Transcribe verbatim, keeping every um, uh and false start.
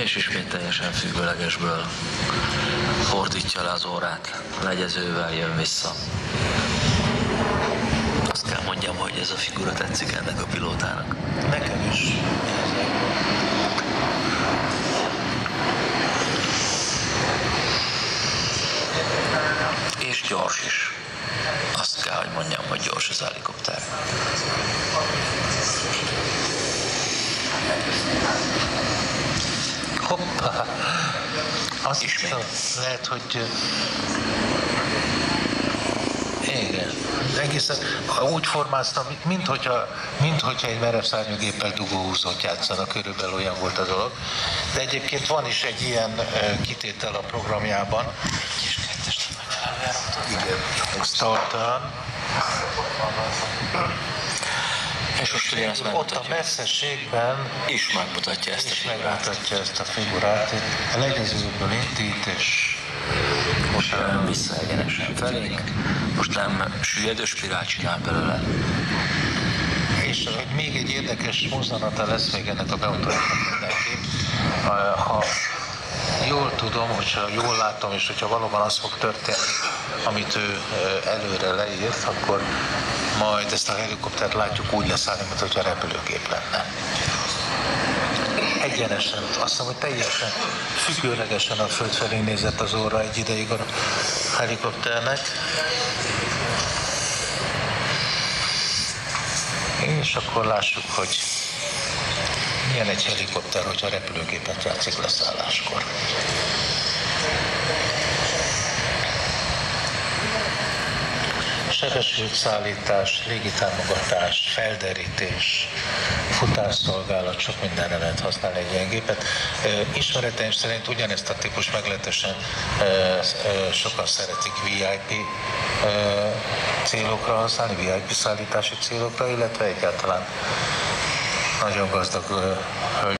és ismét teljesen függőlegesből fordítja le az órát, legyezővel jön vissza. Azt kell mondjam, hogy ez a figura tetszik ennek a pilótának. Nekem is. És gyors is. Azt kell, hogy mondjam, hogy gyors az helikopter. Hoppá! Azt Ismét. lehet, hogy... Igen. Egészen úgy formáztam, mint hogyha, mint hogyha egy merev szárnyagéppel dugóhúzót játszanak, körülbelül olyan volt a dolog. De egyébként van is egy ilyen uh, kitétel a programjában. És kettest megfelelően raktad. Igen. Startan. És most ugyanezt Ott a megmutatja. messzeségben És megmutatja ezt a is figurát. megmutatja ezt a figurát. A legyezőből indít, és Most jön vissza egyenesen felénk. Most nem süllyedő spirál csinál belőle. és hogy még egy érdekes mozzanata lesz még ennek a bemutatásnak mindenképp. Ha jól tudom, hogyha jól látom, és hogyha valóban az fog történni, amit ő előre leírt, akkor majd ezt a helikoptert látjuk úgy leszállni, mint hogyha repülőgép lenne. Egyenesen, azt hiszem, hogy teljesen függőlegesen a föld felé nézett az óra egy ideig a helikopternek. És akkor lássuk, hogy milyen egy helikopter, hogyha repülőgépet játszik leszálláskor. Sebességszállítás, légitámogatás, felderítés, futásszolgálat, sok mindenre lehet használni egy ilyen gépet. Ismereteim szerint ugyanezt a típus meglehetősen sokan szeretik vé i pé célokra használni, vé i pé szállítási célokra, illetve egyáltalán nagyon gazdag hölgy